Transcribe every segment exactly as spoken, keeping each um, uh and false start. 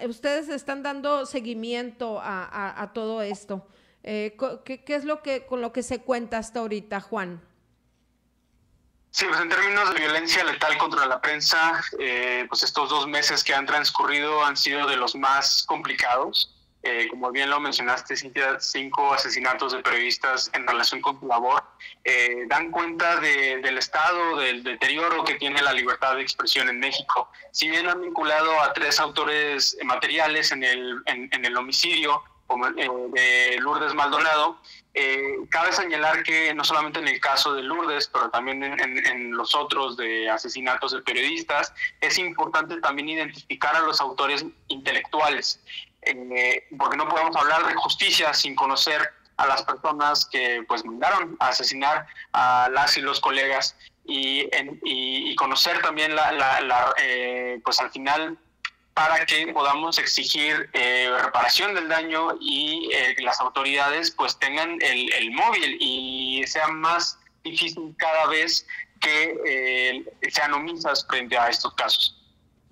ustedes están dando seguimiento a, a, a todo esto. Eh, ¿qué, ¿Qué es lo que con lo que se cuenta hasta ahorita, Juan? Sí, pues en términos de violencia letal contra la prensa, eh, pues estos dos meses que han transcurrido han sido de los más complicados. Eh, como bien lo mencionaste, Cintia, cinco asesinatos de periodistas en relación con su labor eh, dan cuenta de, del estado, del deterioro que tiene la libertad de expresión en México. Si bien han vinculado a tres autores materiales en el, en, en el homicidio como, eh, de Lourdes Maldonado, Eh, cabe señalar que no solamente en el caso de Lourdes, pero también en, en, en los otros de asesinatos de periodistas, es importante también identificar a los autores intelectuales, eh, porque no podemos hablar de justicia sin conocer a las personas que pues mandaron a asesinar a las y los colegas y, en, y, y conocer también la, la, la eh, pues al final para que podamos exigir eh, reparación del daño y eh, las autoridades pues tengan el, el móvil y sea más difícil cada vez que eh, sean omisas frente a estos casos.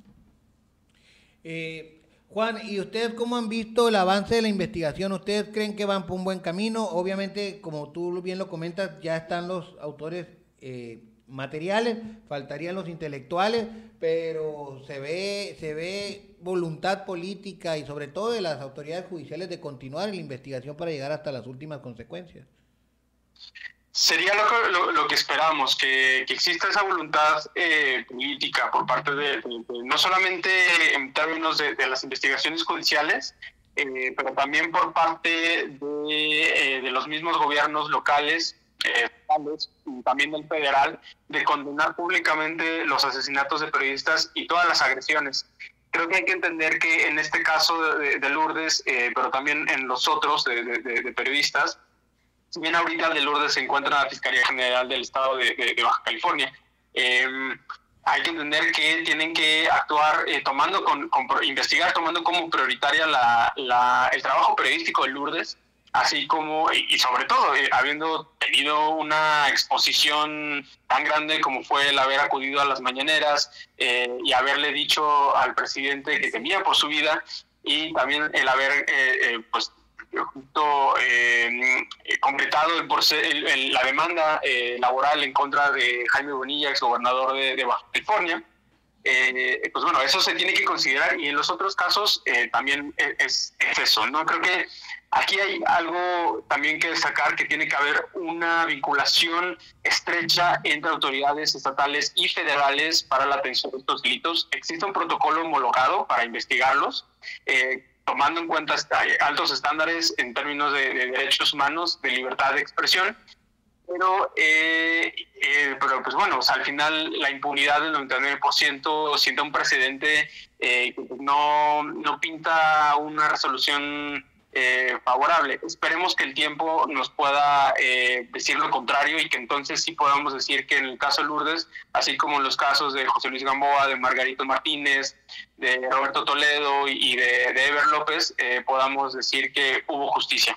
Eh, Juan, ¿y ustedes cómo han visto el avance de la investigación? ¿Ustedes creen que van por un buen camino? Obviamente, como tú bien lo comentas, ya están los autores eh, materiales, faltarían los intelectuales, pero se ve, se ve voluntad política y sobre todo de las autoridades judiciales de continuar la investigación para llegar hasta las últimas consecuencias. Sería lo, lo, lo que esperamos, que, que exista esa voluntad eh, política por parte de, de, de, no solamente en términos de, de las investigaciones judiciales, eh, pero también por parte de, eh, de los mismos gobiernos locales, eh, y también del federal, de condenar públicamente los asesinatos de periodistas y todas las agresiones. Creo que hay que entender que en este caso de, de Lourdes, eh, pero también en los otros de, de, de periodistas, si bien ahorita de Lourdes se encuentra en la Fiscalía General del Estado de, de, de Baja California, eh, hay que entender que tienen que actuar eh, tomando, con, con, investigar tomando como prioritaria la, la, el trabajo periodístico de Lourdes, así como, y, y sobre todo, eh, habiendo tenido una exposición tan grande como fue el haber acudido a las mañaneras eh, y haberle dicho al presidente que temía por su vida, y también el haber, eh, eh, pues, justo eh, completado el, el, el, la demanda eh, laboral en contra de Jaime Bonilla, exgobernador de, de Baja California. Eh, pues bueno, eso se tiene que considerar, y en los otros casos eh, también es, es eso, ¿no? Creo que aquí hay algo también que destacar, que tiene que haber una vinculación estrecha entre autoridades estatales y federales para la atención de estos delitos. Existe un protocolo homologado para investigarlos, eh, tomando en cuenta altos estándares en términos de, de derechos humanos, de libertad de expresión, pero, eh, eh, pero pues bueno, o sea, al final la impunidad del noventa y nueve por ciento sienta un precedente eh, que no, no pinta una resolución eh, favorable. Esperemos que el tiempo nos pueda eh, decir lo contrario, y que entonces sí podamos decir que en el caso de Lourdes, así como en los casos de José Luis Gamboa, de Margarito Martínez, de Roberto Toledo y de, de Eber López, eh, podamos decir que hubo justicia.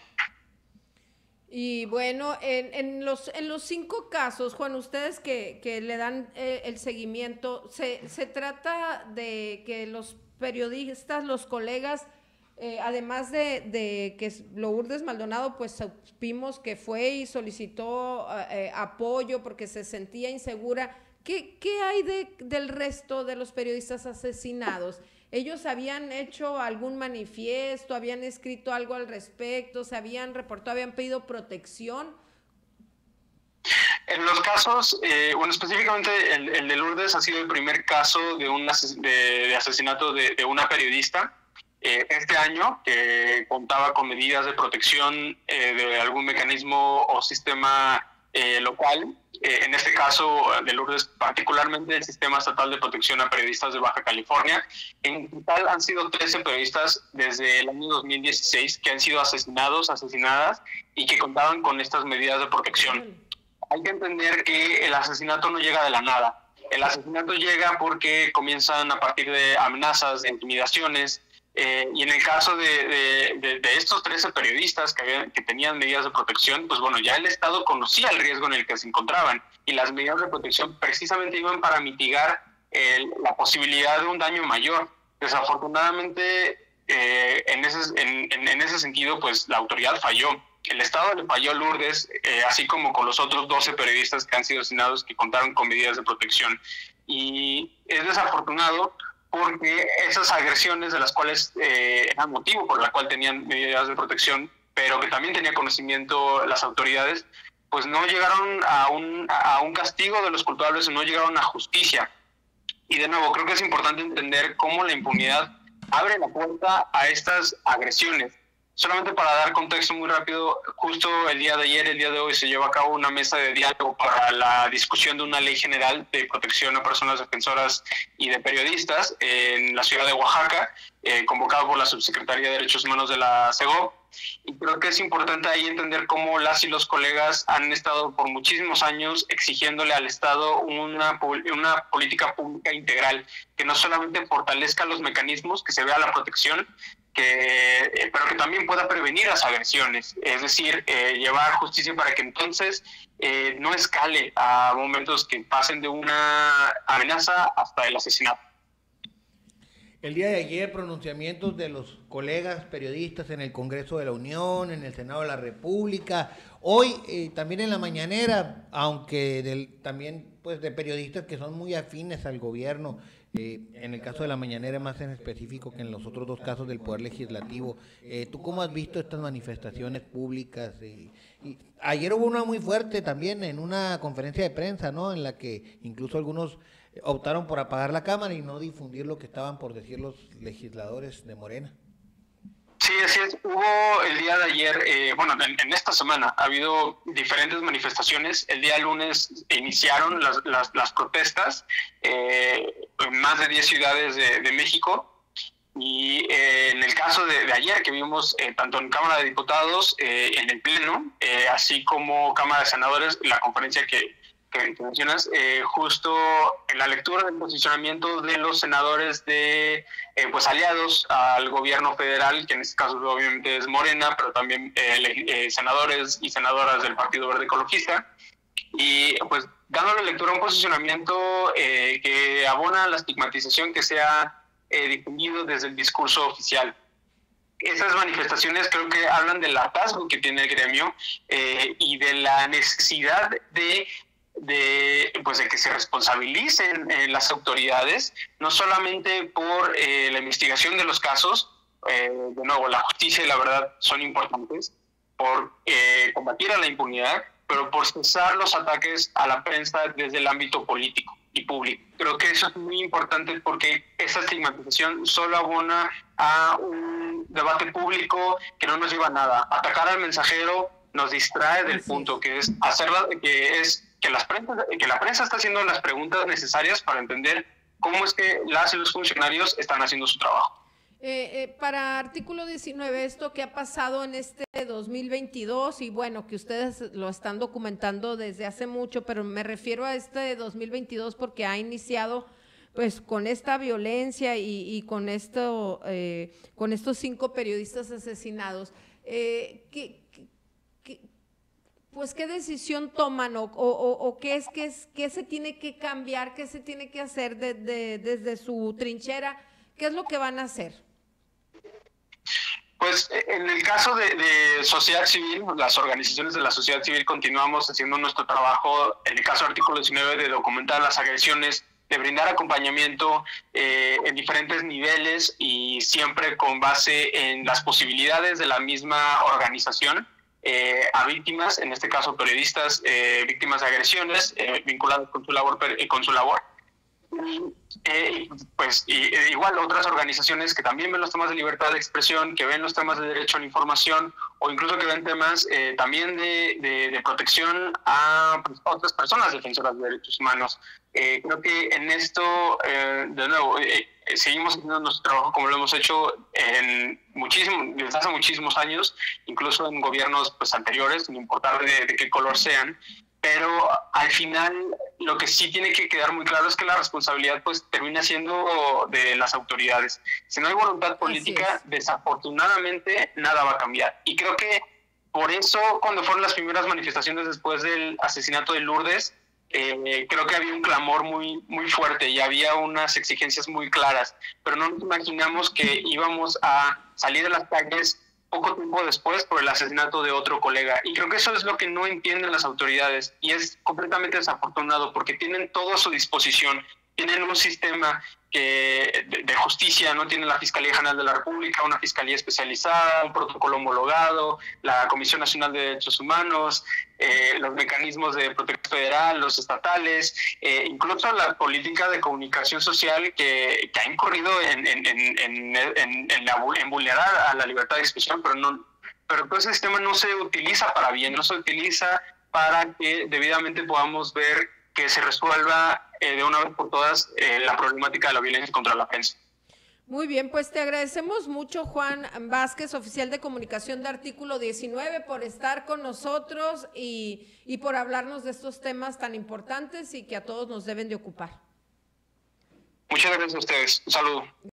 Y bueno, en, en, los, en los cinco casos, Juan, ustedes que, que le dan eh, el seguimiento, se, se trata de que los periodistas, los colegas, eh, además de, de que Lourdes Maldonado, pues supimos que fue y solicitó eh, apoyo porque se sentía insegura. ¿Qué, qué hay de, del resto de los periodistas asesinados? ¿Ellos habían hecho algún manifiesto, habían escrito algo al respecto, se habían reportado, habían pedido protección? En los casos, eh, bueno, específicamente el, el de Lourdes ha sido el primer caso de, un ases de, de asesinato de, de una periodista. Eh, este año, que contaba con medidas de protección eh, de algún mecanismo o sistema eh, local, eh, en este caso de Lourdes particularmente el Sistema Estatal de Protección a Periodistas de Baja California. En total han sido trece periodistas desde el año dos mil dieciséis que han sido asesinados, asesinadas y que contaban con estas medidas de protección. Hay que entender que el asesinato no llega de la nada. El asesinato llega porque comienzan a partir de amenazas, de intimidaciones. Eh, y en el caso de, de, de, de estos trece periodistas que, habían, que tenían medidas de protección, pues bueno, ya el Estado conocía el riesgo en el que se encontraban, y las medidas de protección precisamente iban para mitigar el, la posibilidad de un daño mayor. Desafortunadamente, eh, en, ese, en, en, en ese sentido, pues la autoridad falló. El Estado le falló a Lourdes, eh, así como con los otros doce periodistas que han sido asesinados que contaron con medidas de protección. Y es desafortunado porque esas agresiones de las cuales eh, eran motivo por la cual tenían medidas de protección, pero que también tenía conocimiento las autoridades, pues no llegaron a un, a un castigo de los culpables, no llegaron a justicia. Y de nuevo, creo que es importante entender cómo la impunidad abre la puerta a estas agresiones. Solamente para dar contexto muy rápido, justo el día de ayer, el día de hoy, se lleva a cabo una mesa de diálogo para la discusión de una ley general de protección a personas defensoras y de periodistas en la ciudad de Oaxaca, eh, convocado por la Subsecretaría de Derechos Humanos de la SEGOV. Y creo que es importante ahí entender cómo las y los colegas han estado por muchísimos años exigiéndole al Estado una, una política pública integral que no solamente fortalezca los mecanismos, que se vea la protección, que, eh, pero que también pueda prevenir las agresiones, es decir, eh, llevar justicia para que entonces eh, no escale a momentos que pasen de una amenaza hasta el asesinato. El día de ayer, pronunciamientos de los colegas periodistas en el Congreso de la Unión, en el Senado de la República. Hoy, eh, también en la mañanera, aunque del, también pues de periodistas que son muy afines al gobierno, eh, en el caso de la mañanera más en específico que en los otros dos casos del Poder Legislativo. Eh, ¿Tú cómo has visto estas manifestaciones públicas? Eh, y ayer hubo una muy fuerte también en una conferencia de prensa, ¿no? En la que incluso algunos optaron por apagar la cámara y no difundir lo que estaban por decir los legisladores de Morena. Sí, así es. Hubo el día de ayer, eh, bueno, en, en esta semana ha habido diferentes manifestaciones. El día lunes iniciaron las, las, las protestas eh, en más de diez ciudades de, de México. Y eh, en el caso de, de ayer que vimos eh, tanto en Cámara de Diputados, eh, en el Pleno, eh, así como Cámara de Senadores, la conferencia que que mencionas, eh, justo en la lectura del posicionamiento de los senadores de eh, pues aliados al gobierno federal, que en este caso obviamente es Morena, pero también eh, eh, senadores y senadoras del Partido Verde Ecologista, y pues dándole lectura a un posicionamiento eh, que abona la estigmatización que se ha eh, difundido desde el discurso oficial. Esas manifestaciones creo que hablan del hartazgo que tiene el gremio eh, y de la necesidad de de pues de que se responsabilicen eh, las autoridades, no solamente por eh, la investigación de los casos, eh, de nuevo, la justicia y la verdad son importantes, por eh, combatir a la impunidad, pero por cesar los ataques a la prensa desde el ámbito político y público. Creo que eso es muy importante porque esa estigmatización solo abona a un debate público que no nos lleva a nada. Atacar al mensajero nos distrae del punto, que es hacerla, que es que las prensa, que la prensa está haciendo las preguntas necesarias para entender cómo es que las y los funcionarios están haciendo su trabajo. Eh, eh, para artículo diecinueve, esto que ha pasado en este dos mil veintidós, y bueno, que ustedes lo están documentando desde hace mucho, pero me refiero a este dos mil veintidós porque ha iniciado pues con esta violencia y, y con esto, eh, con estos cinco periodistas asesinados. Eh, ¿qué, qué, pues qué decisión toman o, o, o qué es, qué es, qué se tiene que cambiar, qué se tiene que hacer de, de, desde su trinchera, qué es lo que van a hacer? Pues en el caso de, de sociedad civil, las organizaciones de la sociedad civil continuamos haciendo nuestro trabajo, en el caso del artículo diecinueve, de documentar las agresiones, de brindar acompañamiento eh, en diferentes niveles y siempre con base en las posibilidades de la misma organización eh, a víctimas, en este caso periodistas, eh, víctimas de agresiones eh, vinculadas con su labor. Con su labor. Eh, pues y, eh, igual otras organizaciones que también ven los temas de libertad de expresión, que ven los temas de derecho a la información o incluso que ven temas eh, también de, de, de protección a pues, otras personas defensoras de derechos humanos. Eh, creo que en esto, eh, de nuevo, eh, eh, seguimos haciendo nuestro trabajo como lo hemos hecho en muchísimo, desde hace muchísimos años, incluso en gobiernos pues, anteriores, sin importar de, de qué color sean. Pero al final lo que sí tiene que quedar muy claro es que la responsabilidad pues termina siendo de las autoridades. Si no hay voluntad política, desafortunadamente nada va a cambiar. Y creo que por eso cuando fueron las primeras manifestaciones después del asesinato de Lourdes, eh, creo que había un clamor muy, muy fuerte y había unas exigencias muy claras, pero no nos imaginamos que íbamos a salir de las calles poco tiempo después por el asesinato de otro colega. Y creo que eso es lo que no entienden las autoridades y es completamente desafortunado porque tienen todo a su disposición. Tienen un sistema que, de, de justicia, no tienen la Fiscalía General de la República, una fiscalía especializada, un protocolo homologado, la Comisión Nacional de Derechos Humanos, eh, los mecanismos de protección federal, los estatales, eh, incluso la política de comunicación social que, que ha incurrido en, en, en, en, en, en, la, en vulnerar a la libertad de expresión, pero, no, pero todo ese sistema no se utiliza para bien, no se utiliza para que debidamente podamos ver que se resuelva eh, de una vez por todas eh, la problemática de la violencia contra la prensa. Muy bien, pues te agradecemos mucho, Juan Vázquez, oficial de comunicación de Artículo diecinueve, por estar con nosotros y, y por hablarnos de estos temas tan importantes y que a todos nos deben de ocupar. Muchas gracias a ustedes. Un saludo.